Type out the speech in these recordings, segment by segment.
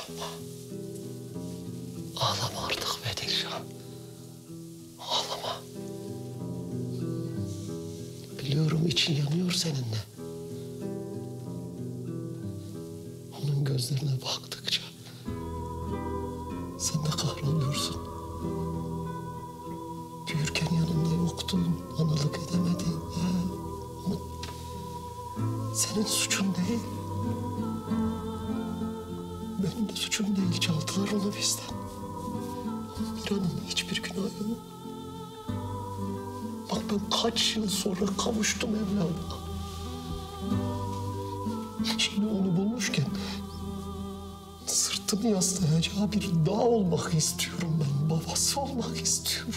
Yapma. Ağlama artık be Dilşah. Ağlama. Biliyorum için yanıyor seninle. Onun gözlerine baktıkça sen de kahroluyorsun. Büyürken yanında yoktun, analık edemedin. Ama senin suçun değil. Benim de suçum değil. Çaldılar onu bizden. Miran'ın hiçbir günahı yok. Bak ben kaç yıl sonra kavuştum evladıma. Şimdi onu bulmuşken sırtını yaslayacağı bir dağ olmak istiyorum ben. Babası olmak istiyorum.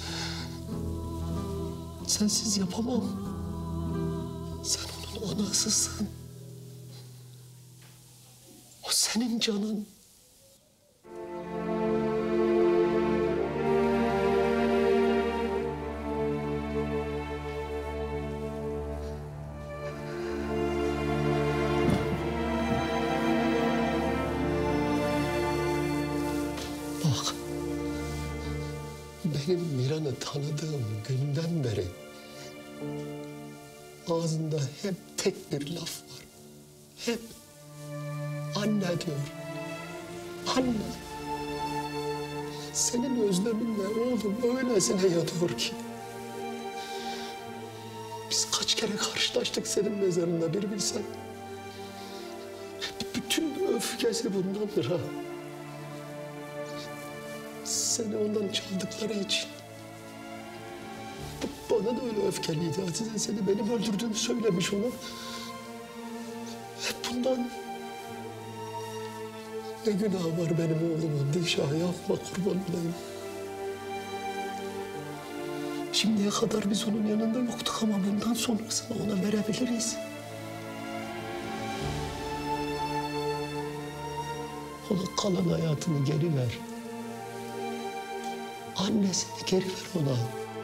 Sensiz yapamam. Sen onun anasısın. O senin canın. Bak, benim Miran'ı tanıdığım günden beri ağzında hep tek bir laf var. Hep anne diyor. Anne. Senin özleminle oğlum öylesine yanıyor ki. Biz kaç kere karşılaştık senin mezarında bir bilsen. Bütün öfkesi bundandır ha. Seni ondan çaldıkları için. Bana da öyle öfkeliydi. Azize seni benim öldürdüğümü söylemiş ona. Hep bundan. Ne günah var benim oğlumun Dilşah, yapma kurban olayım. Şimdiye kadar biz onun yanında yoktuk ama bundan sonrasını ona verebiliriz. Ona kalan hayatını geri ver. Annesini geri ver ona.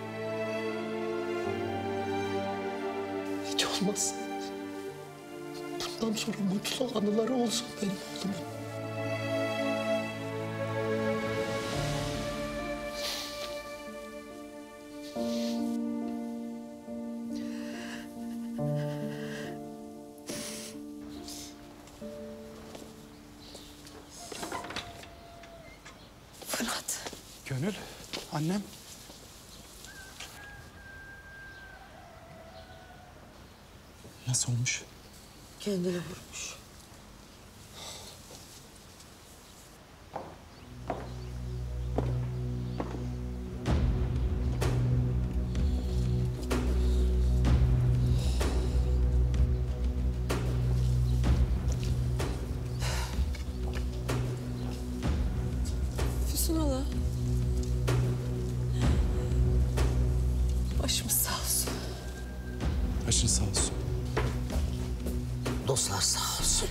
Hiç olmazsa bundan sonra mutlu anıları olsun benim oğlumun. Fırat. Gönül, annem. Nasıl olmuş? Kendini vurmuş. Füsun hala. Başımız sağ olsun. Başın sağ olsun. Dostlar sağ olsun.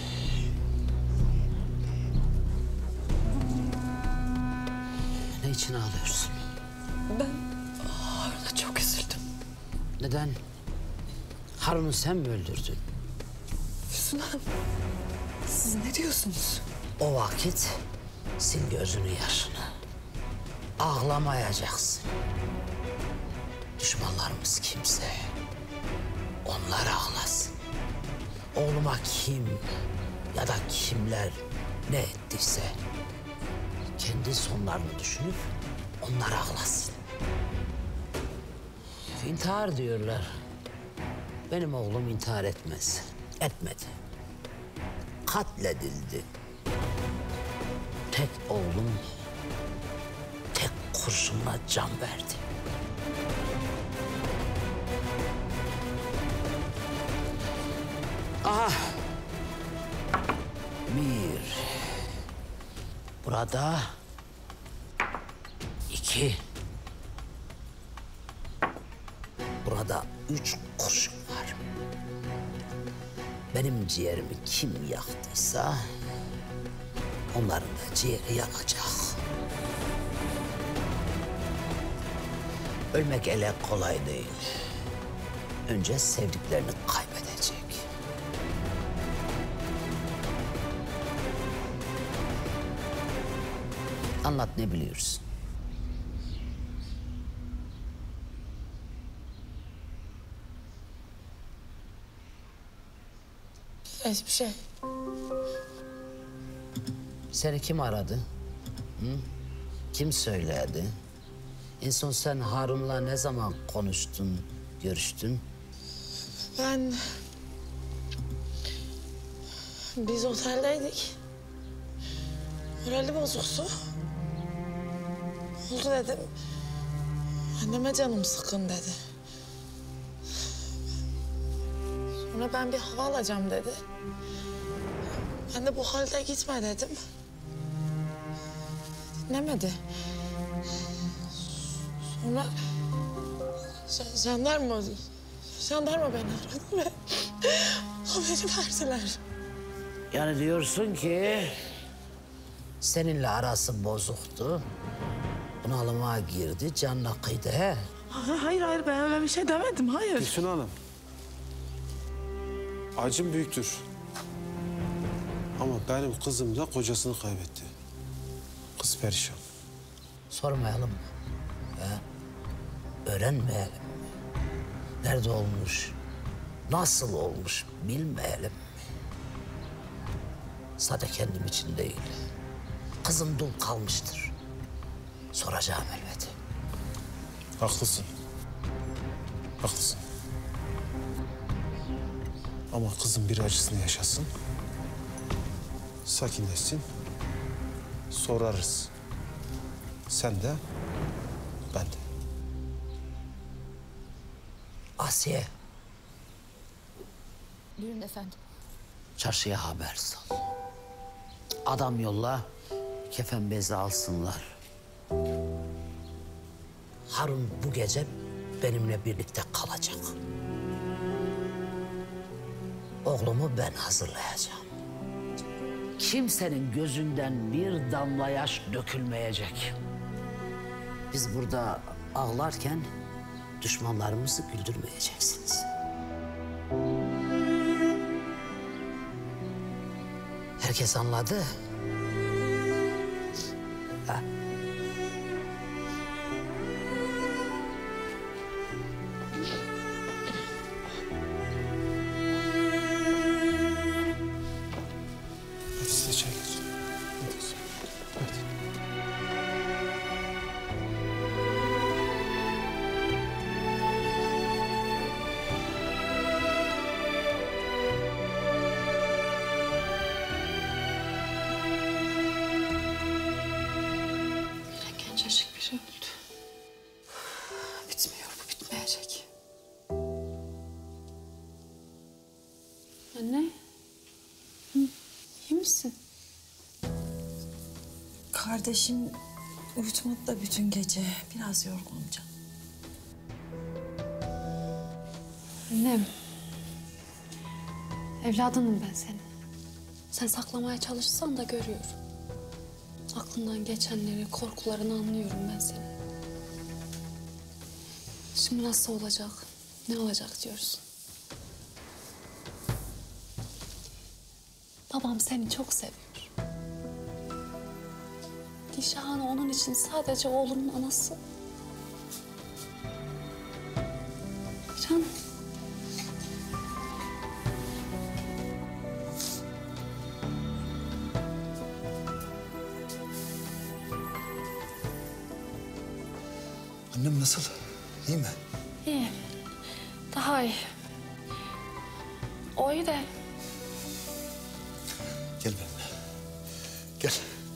Ne için ağlıyorsun? Ben Harun'a çok üzüldüm. Neden? Harun'u sen mi öldürdün? Füsun Hanım, siz ne diyorsunuz? O vakit sil gözünü yaşını. Ağlamayacaksın. Düşmanlarımız kimse onlar ağlasın. Oğluma kim ya da kimler ne ettiyse kendi sonlarını düşünüp onlar ağlasın. İntihar diyorlar. Benim oğlum intihar etmez. Etmedi. Katledildi. Tek oğlum tek kurşunla can verdi. Aha. Bir. Burada. İki. Burada 3 kurşun var. Benim ciğerimi kim yaktıysa onların da ciğeri yanacak. Ölmek ele kolay değil. Önce sevdiklerini kaybedecek. Anlat, ne biliyorsun? Hiçbir şey. Seni kim aradı? Hı? Kim söyledi? En son sen Harun'la ne zaman konuştun, görüştün? Biz oteldeydik. Morali bozuktu. Oldu dedim. Anneme canım sıkın dedi. Sonra ben bir hava alacağım dedi. Ben de bu halde gitme dedim. Dinlemedi. Sonra jandarma beni aradı ve haberi verdiler. Yani diyorsun ki seninle arası bozuktu. Bunalıma girdi, canına kıydı he? Hayır ben öyle bir şey demedim, hayır. Gülsün Hanım. Acım büyüktür. Ama benim kızım da kocasını kaybetti. Kız perişan. Sormayalım mı? He? Öğrenmeyelim mi? Nerede olmuş, nasıl olmuş bilmeyelim mi? Sadece kendim için değil. Kızım dul kalmıştır. Soracağım elbette. Haklısın. Haklısın. Ama kızım bir acısını yaşasın. Sakinleşsin. Sorarız. Sen de, ben de. Asiye, Buyurun efendim. çarşıya haber sal. Adam yolla, kefen bezi alsınlar. Harun bu gece benimle birlikte kalacak. Oğlumu ben hazırlayacağım. Kimsenin gözünden bir damla yaş dökülmeyecek. Biz burada ağlarken düşmanlarımızı güldürmeyeceksiniz. Herkes anladı. Ha? Hadi size çay getir. Hadi kızım. Hadi. Gencecik biri öldü. Bitmiyor bu, bitmeyecek. Anne. İyi misin? Kardeşim uyutmadı da bütün gece. Biraz yorgunum canım. Annem. Evladınım ben senin. Sen saklamaya çalışsan da görüyorum. Aklından geçenleri, korkularını anlıyorum ben senin. Şimdi nasıl olacak, ne olacak diyorsun. Babam seni çok seviyor. Dişan onun için sadece oğlunun anası. Can. Annem nasıl? İyi mi? İyi. Daha iyi. O iyi de Gel benimle. Gel.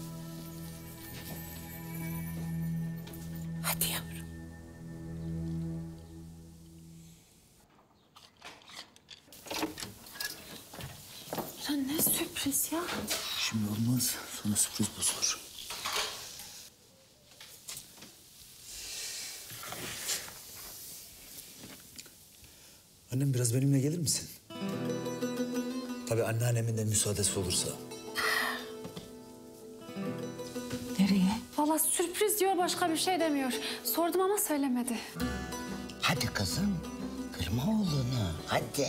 Hadi yavrum. Can ne sürpriz ya. Şimdi olmaz. Sonra sürpriz bozulur. Annem biraz benimle gelir misin? Tabii anneannemin de müsaadesi olursa. Nereye? Vallahi sürpriz diyor, başka bir şey demiyor. Sordum ama söylemedi. Hadi kızım, kırma oğlunu, hadi.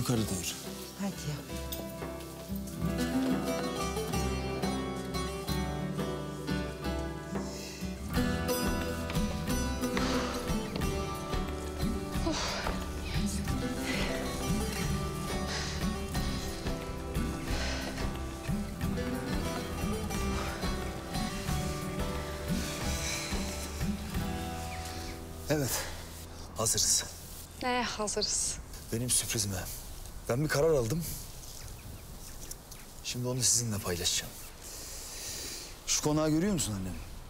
yukarı doğru. Hadi ya. Evet, hazırız. Neye hazırız? Benim sürprizime. Ben bir karar aldım. Şimdi onu sizinle paylaşacağım. Şu konağı görüyor musun annem?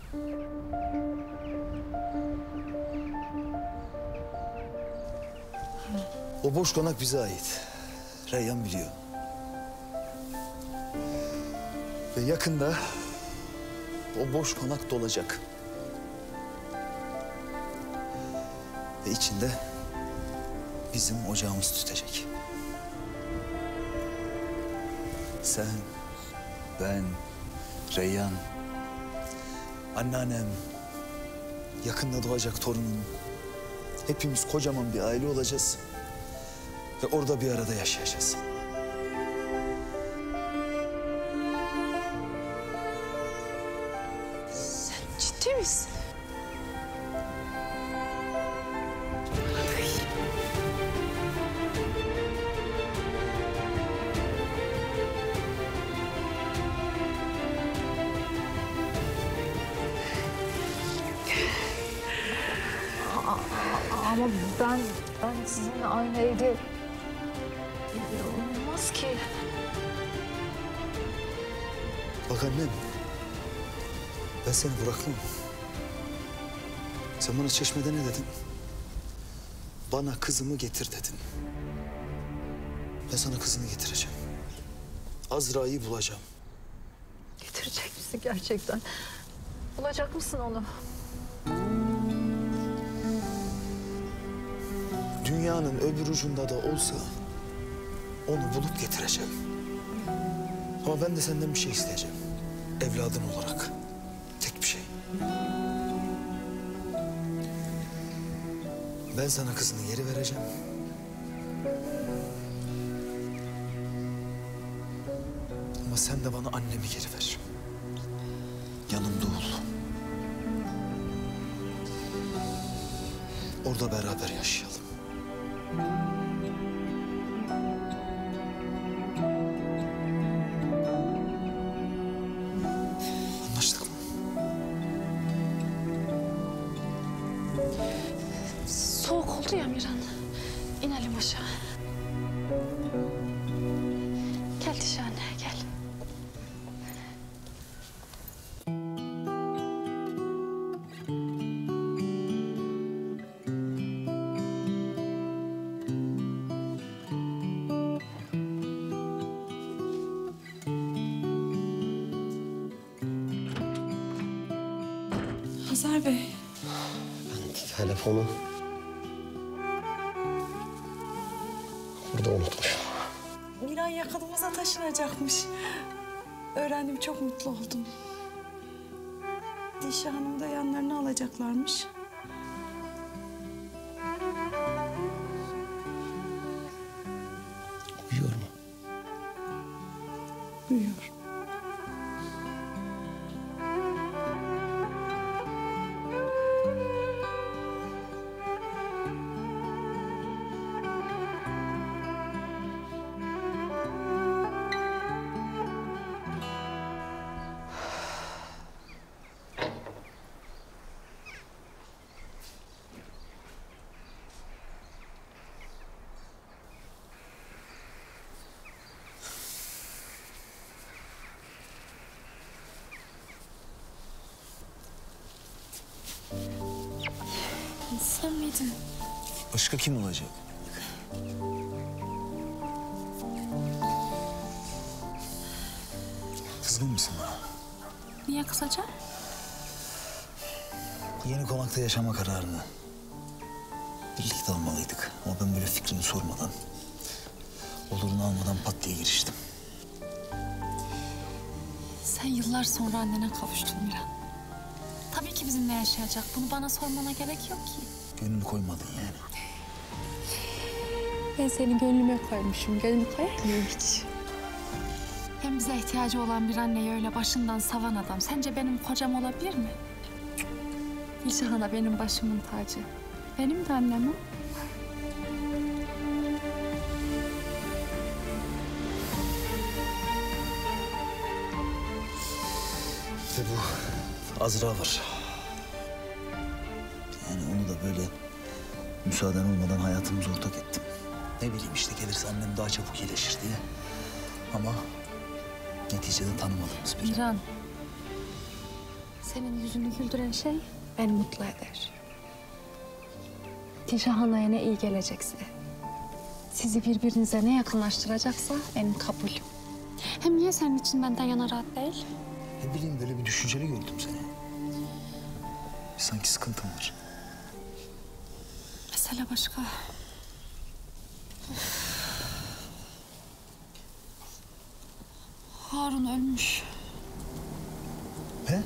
O boş konak bize ait. Reyhan biliyor. Ve yakında o boş konak dolacak. Ve içinde bizim ocağımız tütecek. Sen, ben, Reyhan, anneannem, yakında doğacak torunum. Hepimiz kocaman bir aile olacağız. Ve orada bir arada yaşayacağız. Ciddi misin? Ama ben sizinle aynı evde olmaz ki. Bak annem, ben seni bırakmam. Sen bana Çeşme'de ne dedin? Bana kızımı getir dedin. Ben sana kızını getireceğim. Azra'yı bulacağım. Getirecek misin gerçekten? Bulacak mısın onu? Dünyanın öbür ucunda da olsa onu bulup getireceğim. Ama ben de senden bir şey isteyeceğim. Evladın olarak. Tek bir şey. Ben sana kızını geri vereceğim. Ama sen de bana annemi geri ver. Yanımda ol. Orada beraber yaşayalım. Anlaştık mı? Soğuk oldu ya Miran. İnelim aşağı. Gel Dişi anne, gel. Hazar Bey. Telefonu burada unutmuşum. Miran yakınımıza taşınacakmış. Öğrendim, çok mutlu oldum. Dişi Hanım da yanlarına alacaklarmış. Uyuyor mu? Uyuyor. Sen miydin? Başka kim olacak? Kızgın mısın bana? Niye kısaca? Yeni konakta yaşama kararını birlikte almalıydık. Ama ben böyle fikrini sormadan, olurunu almadan pat diye giriştim. Sen yıllar sonra annene kavuştun Miran. Tabii ki bizimle yaşayacak. Bunu bana sormana gerek yok ki. Gönül koymadın yani. Ben seni gönlüme koymuşum. Gönlümü koyar mıyım hiç? Hem bize ihtiyacı olan bir anneyi öyle başından savan adam sence benim kocam olabilir mi? Gülşah Ana benim başımın tacı. Benim de annem o. Bir de bu Azra var. Yani onu da böyle müsaaden olmadan hayatımıza ortak ettim. Ne bileyim işte gelirse annem daha çabuk iyileşir diye. Ama neticede tanımadığımız biri. İran. Senin yüzünü güldüren şey beni mutlu eder. Gülşah Ana'ya ne iyi gelecekse, sizi birbirinize ne yakınlaştıracaksa benim kabulüm. Hem niye senin için benden yana rahat değil? Ne bileyim böyle bir düşünceli gördüm seni. Sanki sıkıntın var. Mesele başka. Harun ölmüş. He?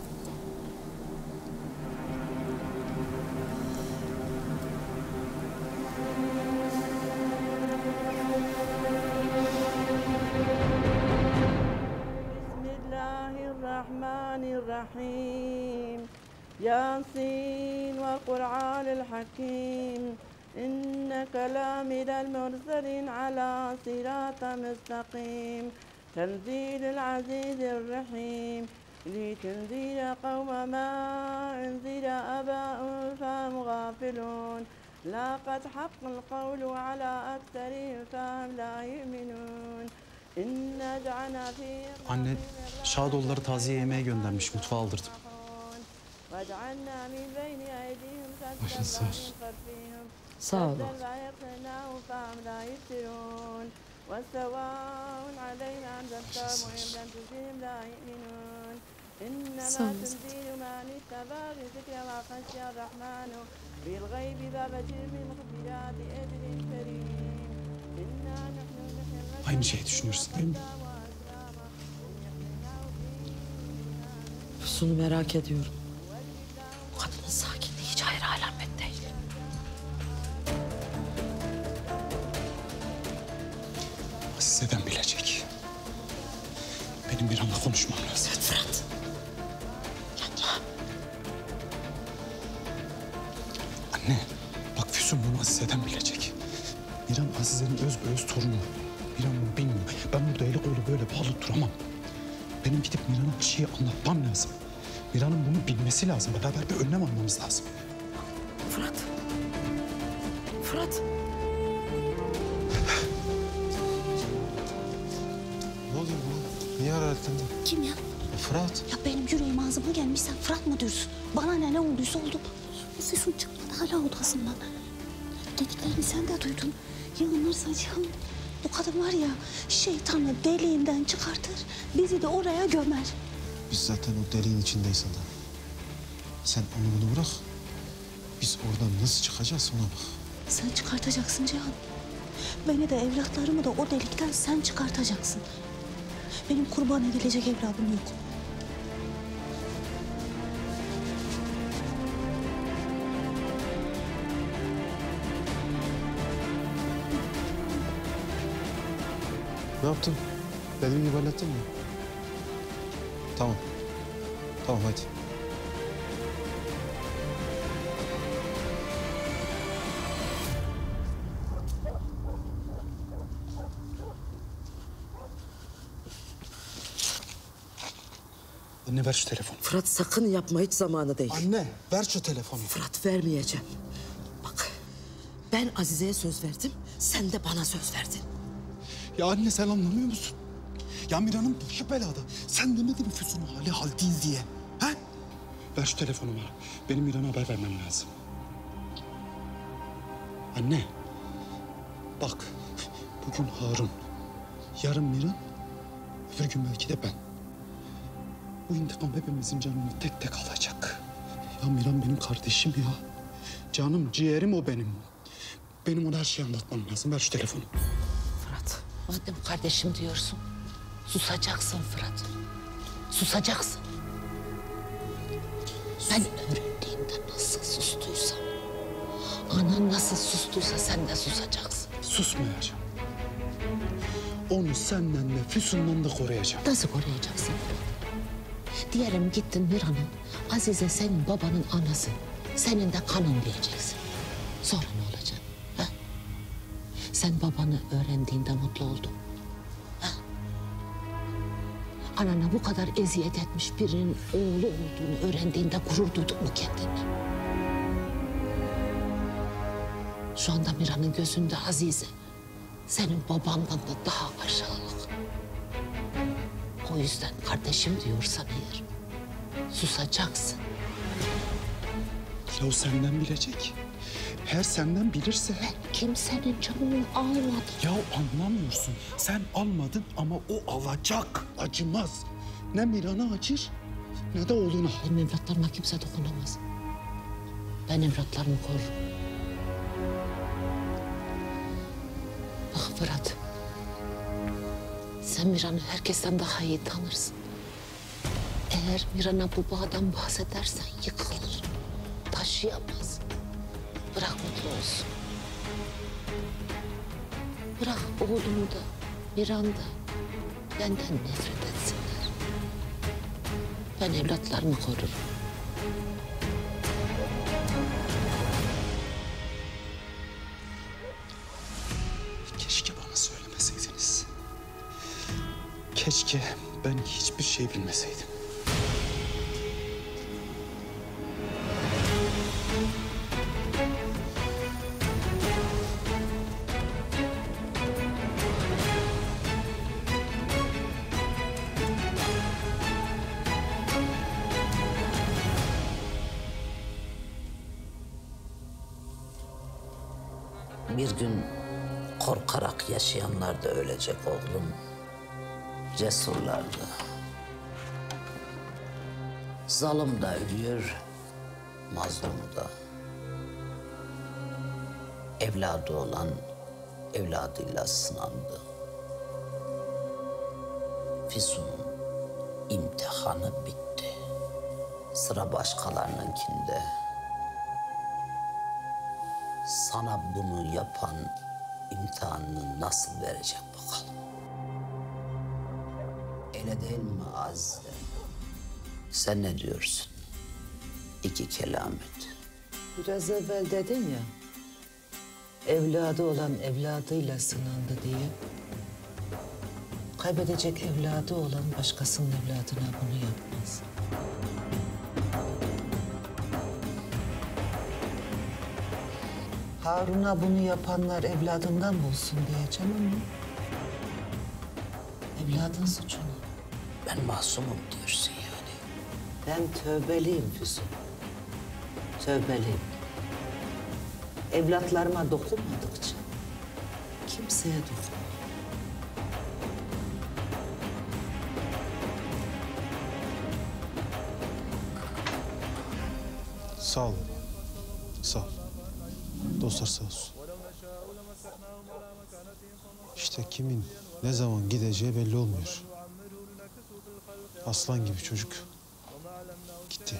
Bismillahirrahmanirrahim. Yasin ve Kur'anil Hakim. İnneke la minel murselin ala sirata müstakim. Tenzilul azizir rahim. لتنذر قوم ما أنذر آباؤهم فهم غافلون لقد حق القول على أكثرهم فهم لا يؤمنون إنا جعلنا في Anne, Şadoğulları taziye yemeğe göndermiş. Mutfağa aldırdım. وجعلنا من بين أيديهم Başın sağ سدا olsun. Sağ ol. فأغرقناهم فهم لا يبصرون وسواء علينا أنذرتهم وإن لم تنذرهم لا يؤمنون إنما تنذير من اتبع الذكر وخشي الرحمن بالغيب فبشر بالمغفرات أجر كريم إنا نحن نحيي Aynı şeyi düşünüyorsun değil mi? Füsun'u merak ediyorum. Bu kadının sakinliği hiç hayra alamet değil. Azize'den bilecek. Benim bir anda konuşmam lazım. Fırat. Yapma. Anne, bak Füsun bunu Azize'den bilecek. Miran Azize'nin öz be öz torunu. Miran bunu bilmiyor. Ben burada eli kolu böyle bağlı duramam. Benim gidip Miran'a bir şeyi anlatmam lazım. Miran'ın bunu bilmesi lazım. Beraber bir önlem almamız lazım. Fırat. Fırat. Ne oluyor bu? Niye hararetlendin? Kim ya? Fırat. Ya benim yüreğim ağzıma gelmiş, sen Fırat mı diyorsun? Bana ne olduysa oldu. Füsun çıkmadı hala odasından. Dediklerini sen de duydun. Ya anlarsan Cihan, bu kadın var ya şeytanı deliğinden çıkartır, bizi de oraya gömer. Biz zaten o deliğin içindeyiz adam. Sen onu bunu bırak. Biz oradan nasıl çıkacağız ona bak. Sen çıkartacaksın Cihan. Beni de evlatlarımı da o delikten sen çıkartacaksın. Benim kurbana gelecek evladım yok. Ne yaptın? Dediğim gibi hallettin mi? Tamam. Tamam hadi. Anne ver şu telefonu. Fırat sakın yapma, hiç zamanı değil. Anne ver şu telefonu. Fırat vermeyeceğim. Bak ben Azize'ye söz verdim, sen de bana söz verdin. Ya anne sen anlamıyor musun? Ya Miran'ın başı belada. Sen demedin mi Füsun'un hali hal değil diye? Ha? Ver şu telefonu bana. Benim Miran'a haber vermem lazım. Anne. Bak. Bugün Harun. Yarın Miran. Öbür gün belki de ben. Bu intikam hepimizin canını tek tek alacak. Ya Miran benim kardeşim ya. Canım, ciğerim o benim. Benim ona her şeyi anlatmam lazım. Ver şu telefonu. Fırat, madem kardeşim diyorsun, susacaksın Fırat. Susacaksın. Ben öğrendiğimde nasıl sustuysam, anan nasıl sustuysa sen de susacaksın. susmayacağım. Onu senden ve Füsun'dan da koruyacağım. Nasıl koruyacaksın? Diyelim gittin Miran'ın, Azize senin babanın anası. Senin de kanın diyeceksin. Sonra ne olacak? Ha? Sen babanı öğrendiğinde mutlu oldun. Ha? Anana bu kadar eziyet etmiş birinin oğlu olduğunu öğrendiğinde gurur duydun mu kendine? Şu anda Miran'ın gözünde Azize senin babandan da daha aşağılık. O yüzden kardeşim diyorsan eğer susacaksın. Ya o senden bilecek. Her senden bilirse... Kimsenin canını almadı. Ya anlamıyorsun. Sen almadın ama o alacak. Acımaz. Ne Miran'a acır ne de oğluna. Benim evlatlarıma kimse dokunamaz. Ben evlatlarımı korurum. Bak Fırat. Sen Miran'ı herkesten daha iyi tanırsın. Eğer Miran'a bu bağdan bahsedersen yıkılır. Taşıyamaz. Bırak mutlu olsun. Bırak oğlum da, Miran da benden nefret etsinler. Ben evlatlarımı korurum. Keşke bana söylemeseydiniz. Keşke ben hiçbir şey bilmeseydim. Bir gün korkarak yaşayanlar da ölecek oğlum. Cesurlar da. Zalim da ölüyor, mazlum da. Evladı olan evladıyla sınandı. Füsun'un imtihanı bitti. Sıra başkalarınınkinde. Sana bunu yapan imtihanını nasıl verecek bakalım. Öyle değil mi Azize? Sen ne diyorsun? İki kelam et. Biraz evvel dedin ya, evladı olan evladıyla sınandı diye. Kaybedecek evladı olan başkasının evladına bunu yapmaz. Harun'a bunu yapanlar evladından bulsun diyeceğim ama... evladın suçunu. Ben masumum diyorsun yani. Ben tövbeliyim Füsun. Tövbeliyim. Evlatlarıma dokunmadıkça kimseye dokunmam. Sağ ol baba. Sağ ol. Dostlar sağ olsun. İşte kimin ne zaman gideceği belli olmuyor. Aslan gibi çocuk gitti.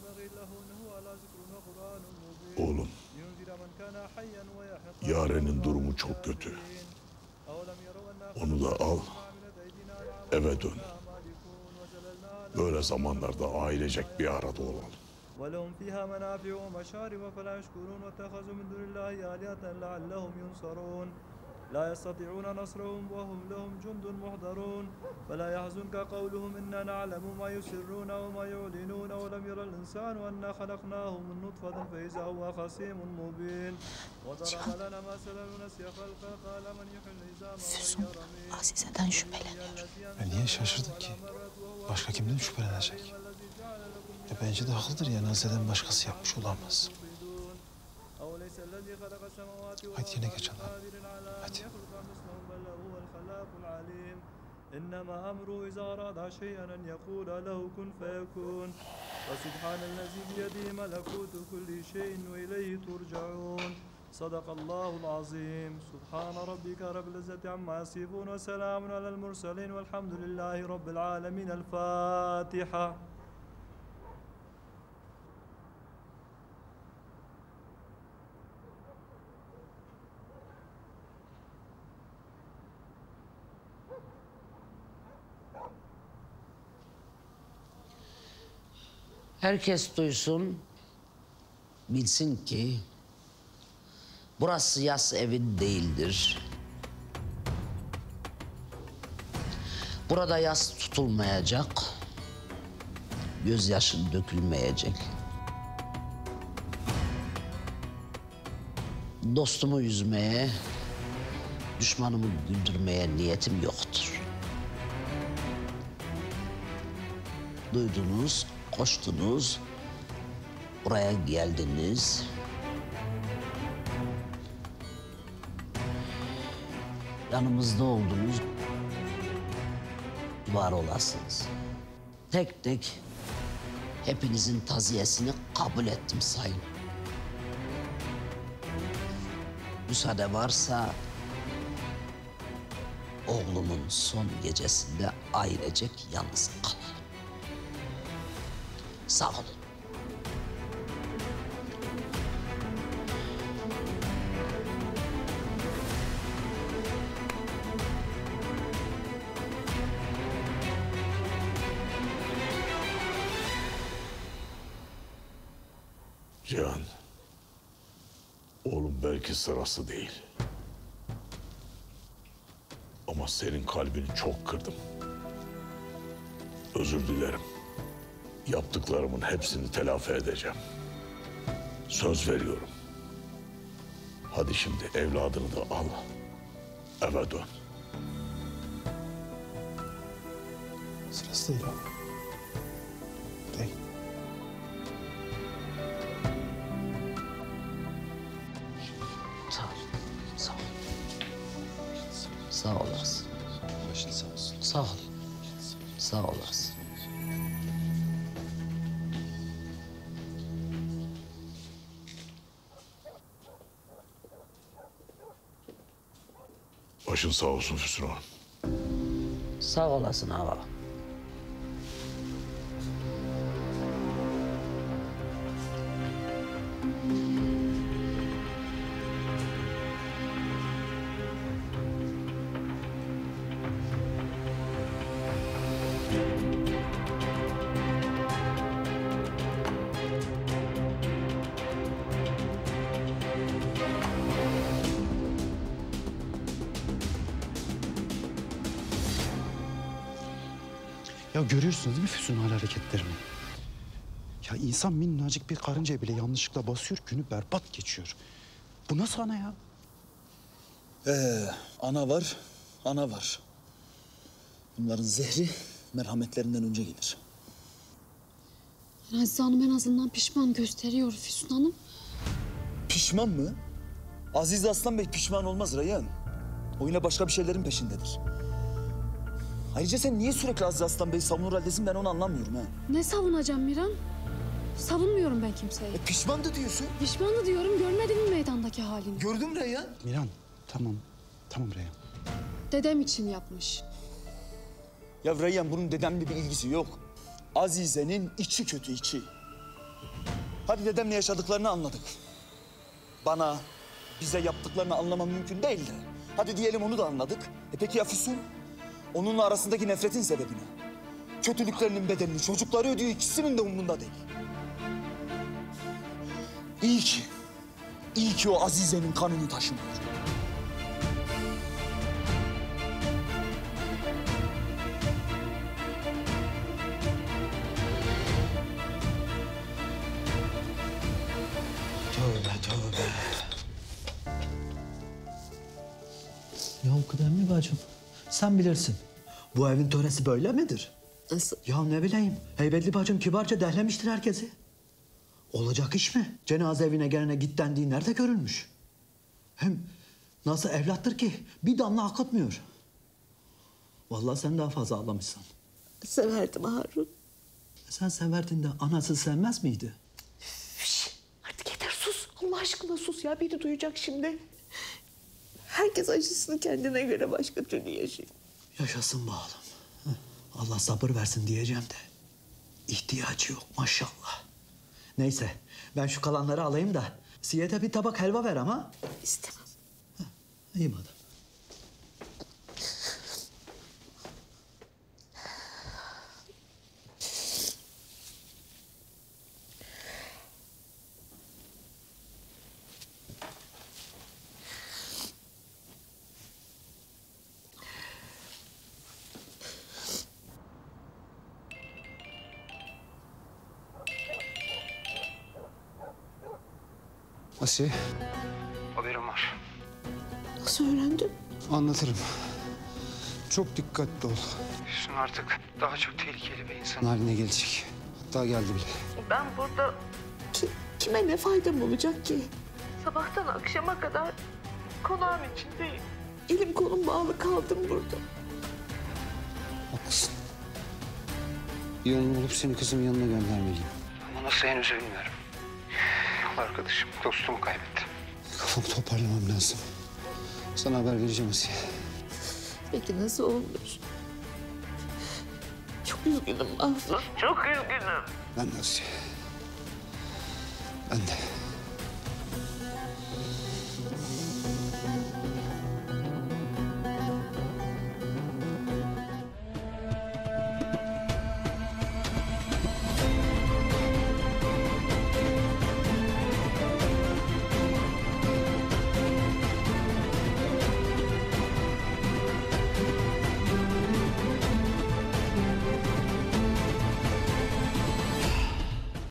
Oğlum, Yaren'in durumu çok kötü. Onu da al, eve dön. Böyle zamanlarda ailecek bir arada olalım. ولهم فيها منافع ومشارب فلا يشكرون واتخذوا من دون الله آلهة لعلهم ينصرون لا يستطيعون نصرهم وهم لهم جند محضرون فلا يحزنك قولهم إنا نعلم ما يسرون وما يعلنون ولم ير الإنسان أنا خلقناه من نطفة فإذا هو خصيم مبين وضرب لنا مثلا ونسي خلقه قال من يحيي العظام Füsun Azize'den şüpheleniyor. Niye şaşırdın ki? Başka kimden şüphelenecek? Bence de haklıdır yani Azize'den başkası yapmış olamaz. Hadi yine geç Allah'ım. Hadi. إنما أمره إذا أراد شيئا أن يقول له كن فيكون وسبحان الذي بيده ملكوت كل شيء وإليه ترجعون صدق الله العظيم سبحان ربك رب العزة عما يصفون وسلام على المرسلين والحمد لله رب العالمين الفاتحة Herkes duysun, bilsin ki burası yas evin değildir. Burada yas tutulmayacak, gözyaşın dökülmeyecek. Dostumu üzmeye, düşmanımı güldürmeye niyetim yoktur. Duydunuz, koştunuz, buraya geldiniz. Yanımızda oldunuz, var olasınız. Tek tek hepinizin taziyesini kabul ettim sayın. Müsaade varsa oğlumun son gecesinde ailecek yalnız kalalım. Sağ olun. Cihan, oğlum belki sırası değil. Ama senin kalbini çok kırdım. Özür dilerim. Yaptıklarımın hepsini telafi edeceğim. Söz veriyorum. Hadi şimdi evladını da al. Eve dön. Sırası değil abi. Değil. Sağ ol. Sağ ol. Sağ olasın. Başın sağ olsun. Sağ ol. Sağ olasın. Başın sağ olsun Füsun Hanım. Sağ olasın ağa. Ya görüyorsunuz değil mi Füsun hal hareketlerini? Ya insan minnacık bir karıncaya bile yanlışlıkla basıyor, günü berbat geçiyor. Bu nasıl ana ya? Ana var, ana var. Bunların zehri merhametlerinden önce gelir. Azize Hanım en azından pişman gösteriyor Füsun Hanım. Pişman mı? Aziz Aslan Bey pişman olmaz Reyhan. O yine başka bir şeylerin peşindedir. Ayrıca sen niye sürekli Aziz Aslan Bey savunur haldesin, ben onu anlamıyorum ha. Ne savunacağım Miran? Savunmuyorum ben kimseyi. Pişmandı diyorsun. Pişmanı diyorum, görmedin mi meydandaki halini? Gördüm Reyhan. Miran, tamam. Tamam Reyhan. Dedem için yapmış. Ya Reyhan, bunun dedemle bir ilgisi yok. Azize'nin içi kötü, içi. Hadi dedemle yaşadıklarını anladık. Bana, bize yaptıklarını anlamam mümkün değil de. Hadi diyelim onu da anladık. Peki ya Füsun? Onunla arasındaki nefretin sebebi ne? Kötülüklerinin bedelini çocukları ödüyor, ikisinin de umrunda değil. İyi ki o Azize'nin kanını taşımıyor. Tövbe tövbe. Ya kıdemli bacım, sen bilirsin. Bu evin töresi böyle midir? Nasıl? Ya ne bileyim, heybetli bacım kibarca dehlemiştir herkesi. Olacak iş mi? Cenaze evine gelene git dendiği nerede görülmüş? Hem nasıl evlattır ki bir damla akıtmıyor. Vallahi sen daha fazla ağlamışsın. Severdim Harun. Sen severdin de anası sevmez miydi? Artık yeter sus. Allah aşkına sus ya. Biri duyacak şimdi. Herkes acısını kendine göre başka türlü yaşıyor. Yaşasın bağlım. Allah sabır versin diyeceğim de. İhtiyacı yok maşallah. Neyse ben şu kalanları alayım da Siyet'e bir tabak helva ver ama. İstemem. İyi madem. Asiye, Haberim var. Nasıl öğrendin? anlatırım. Çok dikkatli ol. Füsun artık daha çok tehlikeli bir insan. Haline gelecek. Hatta geldi bile. Ben burada... Kime ne faydam olacak ki? Sabahtan akşama kadar konağın içindeyim. Elim kolum bağlı kaldım burada. Haklısın. Bir yolunu bulup seni kızımın yanına göndermeliyim. Ama nasıl henüz bilmiyorum. Yol arkadaşım, dostumu kaybettim. Kafamı toparlamam lazım. Sana haber vereceğim Asiye. Peki nasıl olmuş? Çok üzgünüm Mahsun. Çok üzgünüm. Ben de Asiye. Ben de.